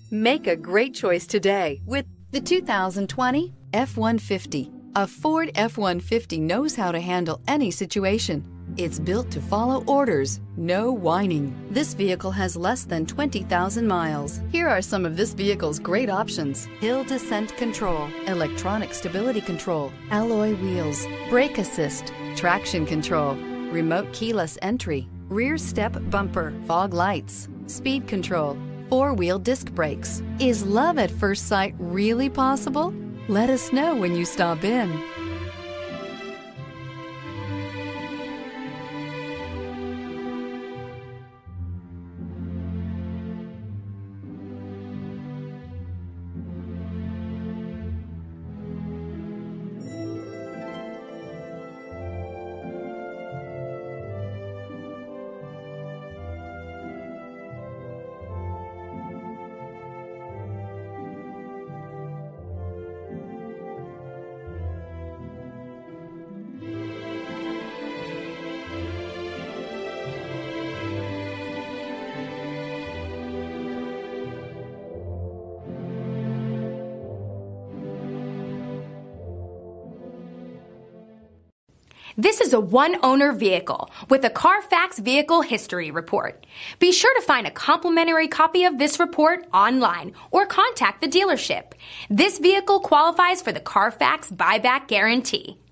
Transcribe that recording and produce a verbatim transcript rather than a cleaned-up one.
Make a great choice today with the two thousand twenty F one fifty. A Ford F one fifty knows how to handle any situation. It's built to follow orders, no whining. This vehicle has less than twenty thousand miles. Here are some of this vehicle's great options: hill descent control, electronic stability control, alloy wheels, brake assist, traction control, remote keyless entry, rear step bumper, fog lights, speed control, four-wheel disc brakes. Is love at first sight really possible? Let us know when you stop in. This is a one-owner vehicle with a Carfax Vehicle History Report. Be sure to find a complimentary copy of this report online or contact the dealership. This vehicle qualifies for the Carfax Buyback Guarantee.